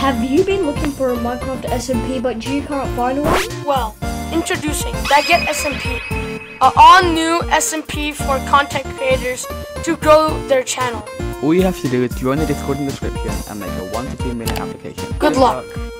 Have you been looking for a Minecraft SMP but you can't find one? Well, introducing Baguette SMP, an all-new SMP for content creators to grow their channel. All you have to do is join the Discord in the description and make a 1 to 2 minute application. Good luck.